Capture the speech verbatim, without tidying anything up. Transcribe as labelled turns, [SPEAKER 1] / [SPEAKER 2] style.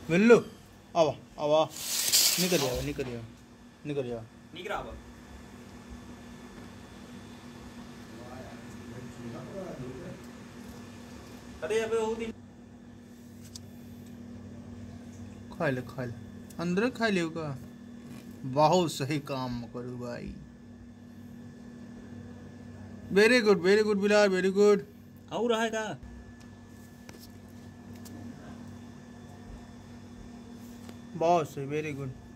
[SPEAKER 1] बिल्लू आवा आवा निकल जाओ निकल जाओ निकल जाओ
[SPEAKER 2] निकल आवा अरे अबे वो दिन
[SPEAKER 1] खा ले खा ले अंदर खा ले का बहुत सही काम करू भाई very good very good Bilal very good
[SPEAKER 2] आओ रहा है का
[SPEAKER 1] बहुत सही वेरी गुड